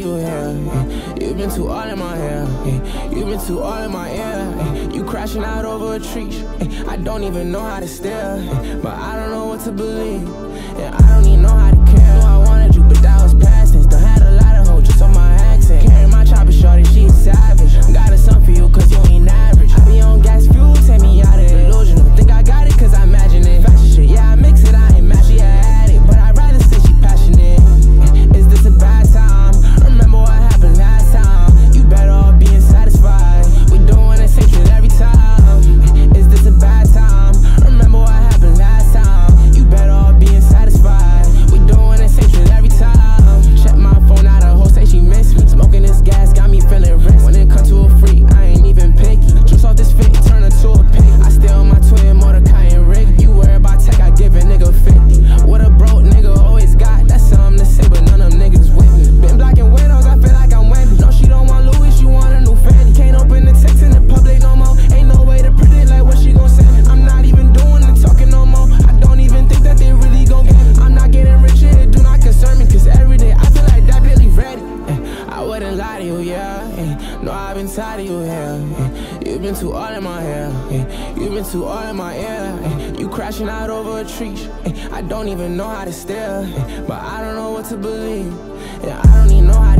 you here. You've been too all in my hair. You've been too all in my ear. You crashing out over a tree. I don't even know how to steer, but I don't know what to believe. Yeah, I don't even know how to care. I wanted you, but that was past tense. Done had a lot of hoes just on my accent. Carry my chopper, shawty, she a savage. Got a son for you, cause you ain't average. I be on gas fuel, take me out of delusional. Think I got it, cause I imagine it. Fashion shit, yeah, I mix it, I ain't match, she a addict. But I'd rather say she passionate. Is this a bad time? Remember what happened last time. You better off being satisfied. We doing the same shit every time. Is this a bad time? Remember what happened last time. You better off being satisfied. We doing the same shit every time. Check my phone out, a hoe say she miss me. Smoking this gas got me feeling rich. When it comes to a freak, I ain't even picky. Just off this fit, turn her to a pig. I steal my twin Mordecai and Rick. You worry about tech, I give a nigga 50. What a broke nigga always got. That's something to say, but none of them niggas with me. Been blocking windows, I feel like I'm Wemby. No, she don't want Louis, she want a new Fendi. Can't open the text in the public no more. Ain't no way to predict like what she gon' say. I'm not even doing the talking no more. I don't even think that they really gon' get me. I'm not getting rich, it do not concern me. Cause every day I feel like that Billy ready. I wouldn't lie to you, yeah. No, I've been tired of you here. You've been too all in my hair. You've been too all in my ear. You crashing out over a tree. I don't even know how to steer, but I don't know what to believe. Yeah, I don't even know how to